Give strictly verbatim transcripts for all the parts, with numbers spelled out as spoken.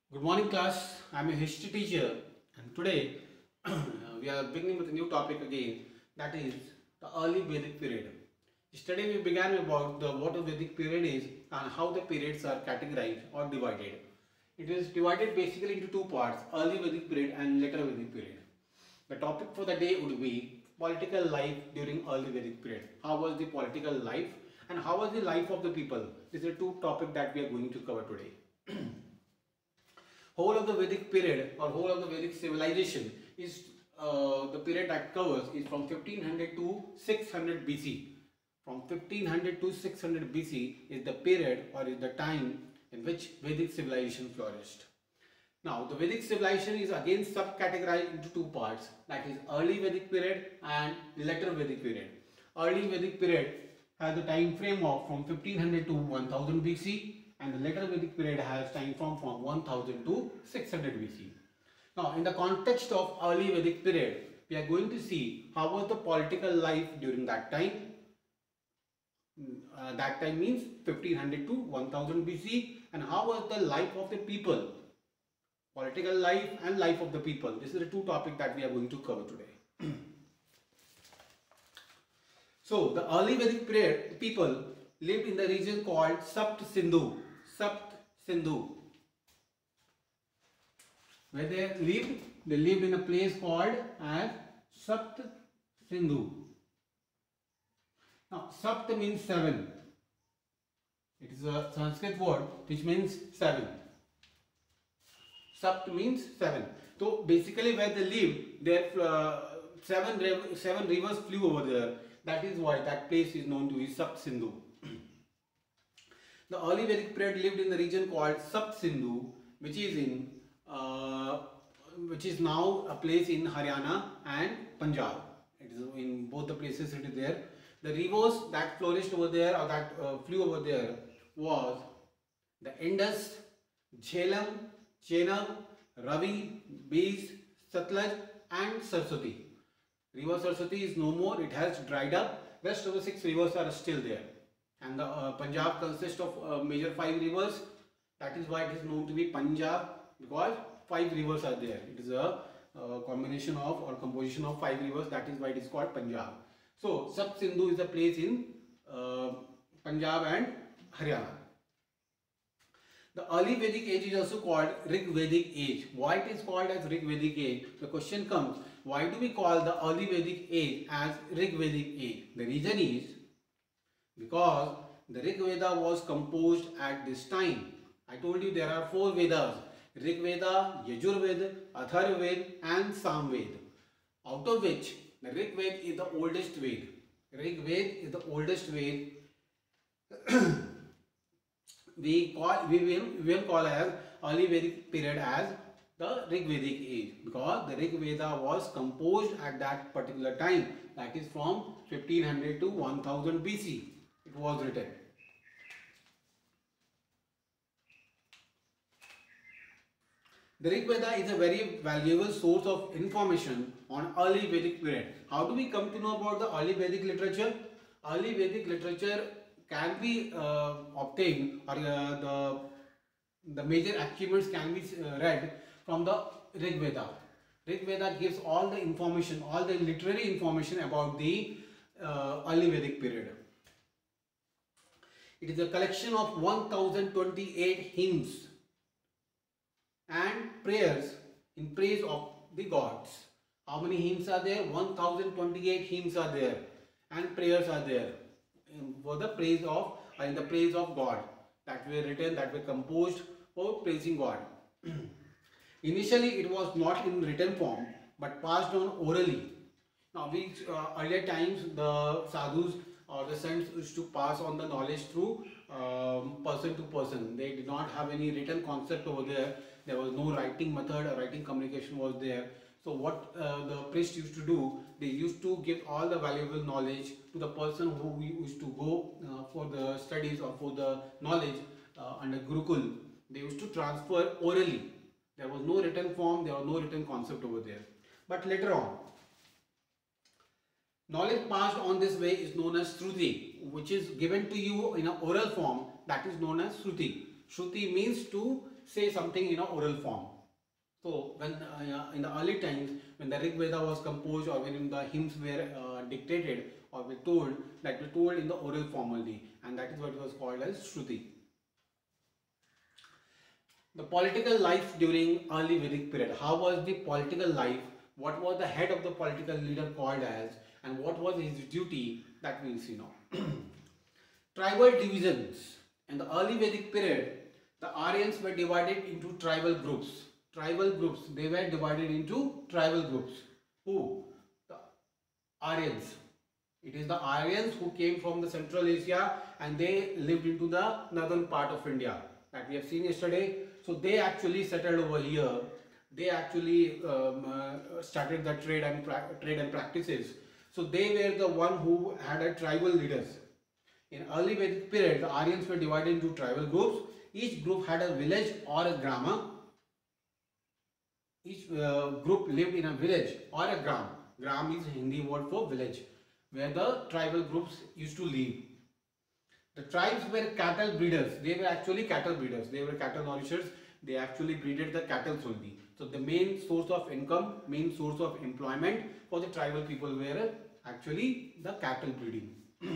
Good morning class, I am a history teacher and today we are beginning with a new topic again, that is the early Vedic period. Yesterday we began about the what a Vedic period is and how the periods are categorized or divided. It is divided basically into two parts, early Vedic period and later Vedic period. The topic for the day would be political life during early Vedic period. How was the political life and how was the life of the people? These are two topics that we are going to cover today. Whole of the Vedic period or whole of the Vedic civilization is uh, the period that covers is from fifteen hundred to six hundred B C. From fifteen hundred to six hundred B C is the period or is the time in which Vedic civilization flourished. Now the Vedic civilization is again subcategorized into two parts, that is early Vedic period and later Vedic period. Early Vedic period has a time frame of from fifteen hundred to one thousand B C and the later Vedic period has time from from one thousand to six hundred B C. Now in the context of early Vedic period, we are going to see how was the political life during that time. Uh, that time means fifteen hundred to one thousand B C, and how was the life of the people, political life and life of the people. This is the two topics that we are going to cover today. So the early Vedic period people lived in the region called Sapt Sindhu. Sapt Sindhu. Where they lived, they lived in a place called as Sapt Sindhu. Now Sapt means seven. It is a Sanskrit word which means seven. Sapt means seven. So basically where they lived, there uh, seven, seven rivers flew over there. That is why that place is known to be Sapt Sindhu. The early Vedic period lived in the region called Sapt Sindhu, which is in uh, which is now a place in Haryana and Punjab. It is in both the places it is there. The rivers that flourished over there or that uh, flew over there was the Indus, Jhelum, Chenab, Ravi, Beas, Satluj and Saraswati. River Saraswati is no more, it has dried up. Rest of the six rivers are still there. And the uh, Punjab consists of uh, major five rivers. That is why it is known to be Punjab, because five rivers are there. It is a uh, combination of or composition of five rivers. That is why it is called Punjab. So Sapt Sindhu is a place in uh, Punjab and Haryana. The early Vedic age is also called Rig Vedic age. Why it is called as Rig Vedic age? The question comes, why do we call the early Vedic age as Rig Vedic age? The reason is because the Rig Veda was composed at this time. I told you there are four Vedas: Rig Veda, Yajur Veda, Athar Veda and Sam Veda. Out of which the Rig Veda is the oldest Veda. Rig Veda is the oldest Veda. we call we will we will call as early Vedic period as the Rig Vedic age, because the Rig Veda was composed at that particular time, that is from fifteen hundred to one thousand B C. It was written. The Rig Veda is a very valuable source of information on early Vedic period. How do we come to know about the early Vedic literature? Early Vedic literature can be uh, obtained, or uh, the the major achievements can be uh, read from the Rig Veda. Rig Veda gives all the information, all the literary information about the uh, early Vedic period. It is a collection of one thousand twenty-eight hymns and prayers in praise of the gods. How many hymns are there? one thousand twenty-eight hymns are there and prayers are there for the praise of or in the praise of God, that were written, that were composed for praising God. Initially it was not in written form but passed on orally. Now we uh, earlier times the sadhus or the saints used to pass on the knowledge through um, person to person. They did not have any written concept over there. There was no writing method or writing communication was there. So what uh, the priest used to do, they used to give all the valuable knowledge to the person who used to go uh, for the studies or for the knowledge uh, under Gurukul. They used to transfer orally. There was no written form, there was no written concept over there. But later on, knowledge passed on this way is known as Shruti, which is given to you in an oral form, that is known as Shruti. Shruti means to say something in an oral form. So when uh, in the early times, when the Rig Veda was composed, or when the hymns were uh, dictated or were told, that were told in the oral form only, and that is what was called as Shruti. The political life during early Vedic period. How was the political life? What was the head of the political leader called as, and what was his duty? That we will see now. Tribal divisions. In the early Vedic period, the Aryans were divided into tribal groups. Tribal groups. They were divided into tribal groups. Who? The Aryans. It is the Aryans who came from the Central Asia and they lived into the northern part of India that we have seen yesterday. So they actually settled over here. They actually um, uh, started the trade and trade and practices. So they were the one who had a tribal leaders. In early Vedic period, the Aryans were divided into tribal groups. Each group had a village or a grama. Each uh, group lived in a village or a gram. Gram is Hindi word for village, where the tribal groups used to live. The tribes were cattle breeders. They were actually cattle breeders. They were cattle nourishers. They actually breeded the cattle only. So the main source of income, main source of employment for the tribal people were actually the cattle breeding.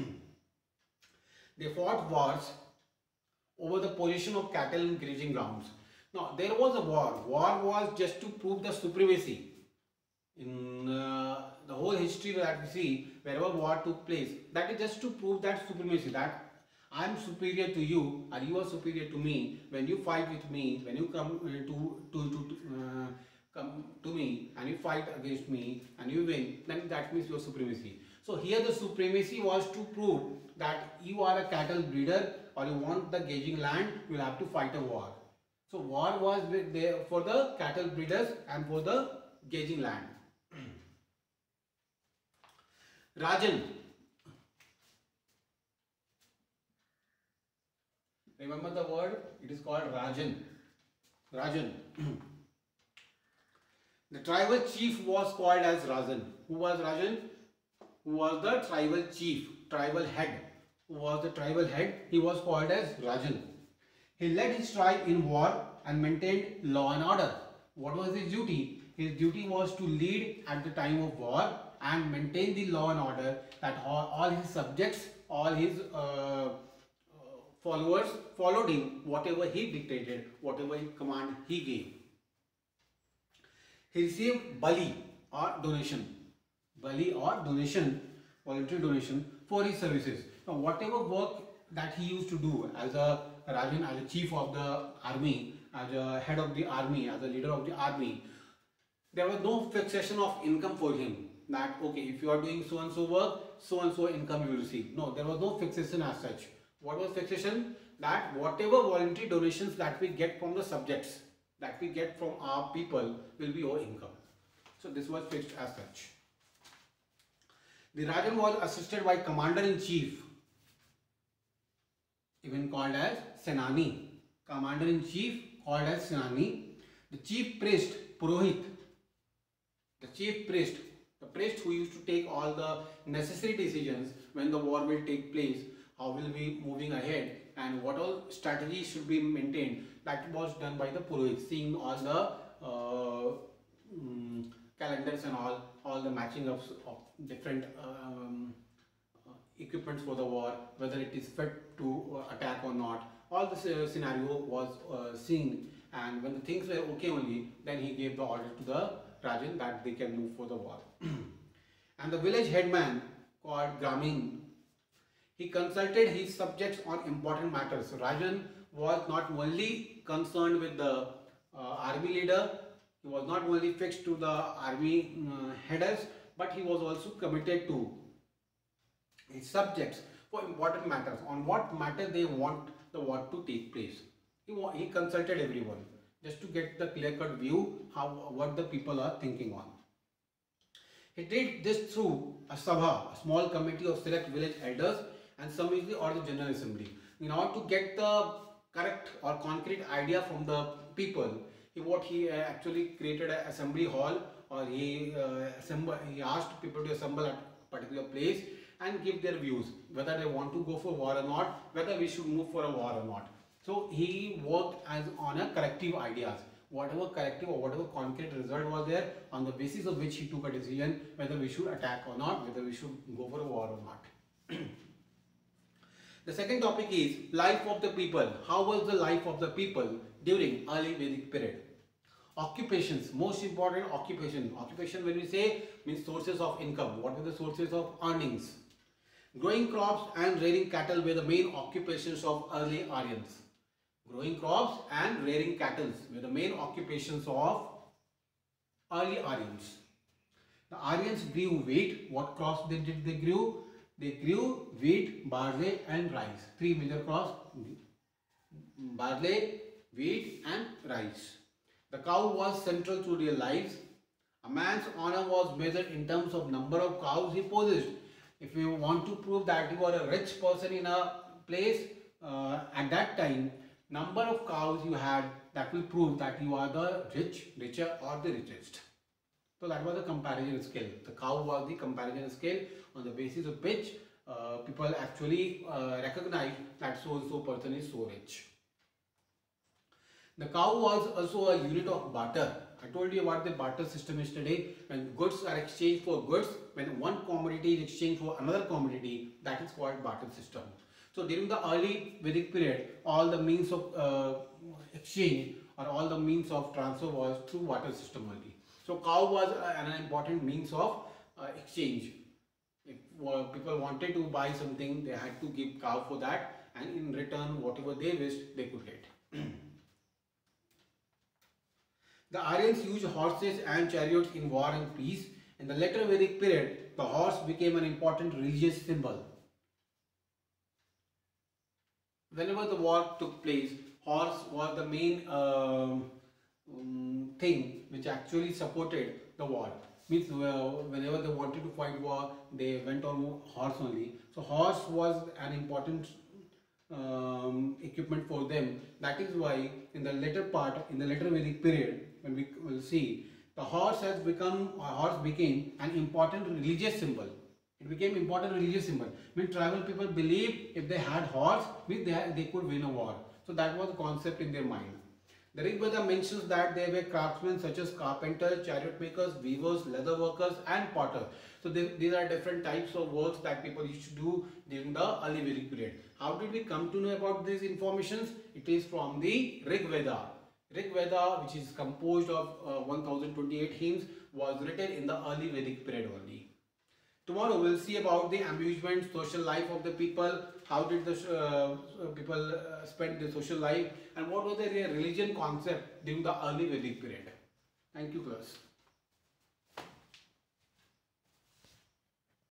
They fought wars over the position of cattle in grazing grounds. Now there was a war. War was just to prove the supremacy. In uh, the whole history that we see, wherever war took place, that is just to prove that supremacy, that I am superior to you or you are superior to me. When you fight with me, when you come uh, to to, to uh, come to me and you fight against me and you win, then that means your supremacy. So here the supremacy was to prove that you are a cattle breeder or you want the grazing land, you will have to fight a war. So war was there for the cattle breeders and for the grazing land. Rajan. Remember the word? It is called Rajan. Rajan. The tribal chief was called as Rajan. Who was Rajan? Who was the tribal chief, tribal head. Who was the tribal head? He was called as Rajan. He led his tribe in war and maintained law and order. What was his duty? His duty was to lead at the time of war and maintain the law and order, that all, all his subjects, all his uh, followers followed him, whatever he dictated, whatever command he gave. He received bali or donation, bali or donation, voluntary donation for his services. Now whatever work that he used to do as a Rajan, as a chief of the army, as a head of the army, as a leader of the army, there was no fixation of income for him. That okay, if you are doing so and so work, so and so income you will receive. No, there was no fixation as such. What was fixation? That whatever voluntary donations that we get from the subjects, that we get from our people, will be our income. So this was fixed as such. The Rajan was assisted by Commander-in-Chief, even called as Senani. Commander-in-Chief called as Senani. The chief priest, Purohit. The chief priest, the priest who used to take all the necessary decisions when the war will take place, how will we be moving ahead and what all strategies should be maintained, that was done by the Purohit, seeing all the uh, um, calendars and all, all the matching of, of different um, uh, equipments for the war, whether it is fit to uh, attack or not. All this uh, scenario was uh, seen, and when the things were okay only, then he gave the order to the Rajan that they can move for the war. And the village headman called Gramin, he consulted his subjects on important matters. So Rajan was not only concerned with the uh, army leader, he was not only fixed to the army uh, headers, but he was also committed to his subjects for important matters, on what matter they want the war to take place. He, he consulted everyone just to get the clear-cut view how what the people are thinking on. He did this through a sabha, a small committee of select village elders and assembly or the general assembly. In order to get the correct or concrete idea from the people, he what he uh, actually created an assembly hall, or he uh, assemble, he asked people to assemble at a particular place and give their views, whether they want to go for war or not, whether we should move for a war or not. So he worked as on a corrective ideas. Whatever corrective or whatever concrete result was there, on the basis of which he took a decision whether we should attack or not, whether we should go for a war or not. The second topic is life of the people. How was the life of the people during early Vedic period? Occupations, most important occupation. Occupation, when we say, means sources of income. What were the sources of earnings? Growing crops and rearing cattle were the main occupations of early Aryans. Growing crops and rearing cattle were the main occupations of early Aryans. The Aryans grew wheat. What crops they did they grew? They grew wheat, barley and rice. Three major crops: barley, wheat and rice. The cow was central to their lives. A man's honor was measured in terms of number of cows he possessed. If you want to prove that you are a rich person in a place, uh, at that time, number of cows you had, that will prove that you are the rich, richer or the richest. So that was the comparison scale. The cow was the comparison scale on the basis of which uh, people actually uh, recognize that so and so person is so rich. The cow was also a unit of barter. I told you about the barter system yesterday. When goods are exchanged for goods, when one commodity is exchanged for another commodity, that is called barter system. So during the early Vedic period, all the means of uh, exchange or all the means of transfer was through barter system only. So cow was uh, an important means of uh, exchange. If uh, people wanted to buy something, they had to give cow for that, and in return whatever they wished, they could get. The Aryans used horses and chariots in war and peace. In the later Vedic period, the horse became an important religious symbol. Whenever the war took place, horse was the main uh, um, thing which actually supported the war. Means uh, whenever they wanted to fight war, they went on horse only. So horse was an important um, equipment for them. That is why in the later part, in the later Vedic period, when we will see, the horse has become, or horse became an important religious symbol. It became important religious symbol. When tribal people believed if they had horse, they, they could win a war. So that was the concept in their mind. The Rig Veda mentions that there were craftsmen such as carpenters, chariot makers, weavers, leather workers and potters. So they, these are different types of works that people used to do during the early Vedic period. How did we come to know about these informations? It is from the Rig Veda. Rig Veda, which is composed of uh, one thousand twenty-eight hymns, was written in the early Vedic period only. Tomorrow we will see about the amusement, social life of the people, how did the uh, people uh, spend their social life, and what was their religion concept during the early Vedic period. Thank you, class.